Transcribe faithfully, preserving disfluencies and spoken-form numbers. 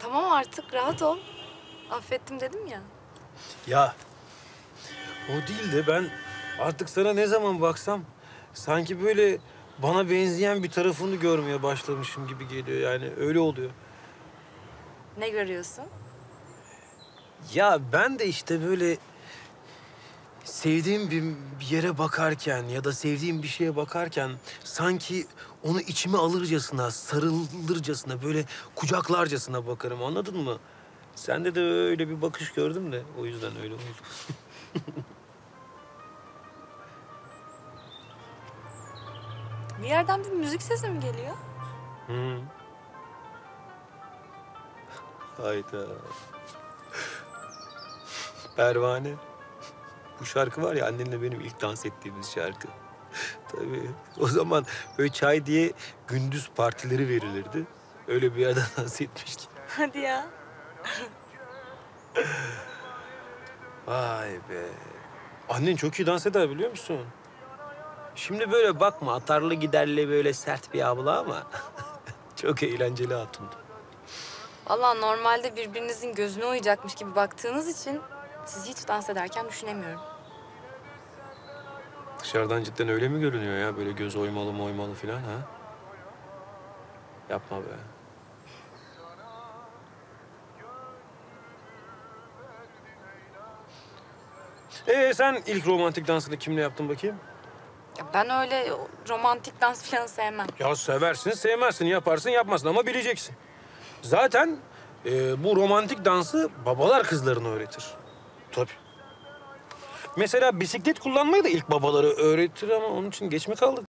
Tamam artık rahat ol. Affettim dedim ya. Ya o değil de ben artık sana ne zaman baksam sanki böyle bana benzeyen bir tarafını görmeye başlamışım gibi geliyor, yani öyle oluyor. Ne görüyorsun? Ya ben de işte böyle sevdiğim bir bir yere bakarken ya da sevdiğim bir şeye bakarken sanki onu içime alırcasına, sarılırcasına, böyle kucaklarcasına bakarım, anladın mı? Sende de öyle bir bakış gördüm de o yüzden öyle oldu. Bir yerden bir müzik sesi mi geliyor? Hı. Hayda. Pervane. Bu şarkı var ya, annenle benim ilk dans ettiğimiz şarkı. Tabii o zaman böyle çay diye gündüz partileri verilirdi. Öyle bir yerde dans etmiştik. Hadi ya. Vay be. Annen çok iyi dans eder, biliyor musun? Şimdi böyle bakma, atarlı giderli böyle sert bir abla ama çok eğlenceli hatundu. Vallahi normalde birbirinizin gözüne uyacakmış gibi baktığınız için sizi hiç dans ederken düşünemiyorum. Dışarıdan cidden öyle mi görünüyor ya? Böyle göz oymalı moymalı falan ha? Yapma be. Ee sen ilk romantik dansını kimle yaptın bakayım? Ya ben öyle romantik dans falan sevmem. Ya seversin, sevmezsin, yaparsın, yapmazsın ama bileceksin. Zaten e, bu romantik dansı babalar kızlarına öğretir. Tabii. Mesela bisiklet kullanmayı da ilk babaları öğretir ama onun için geç mi kaldık?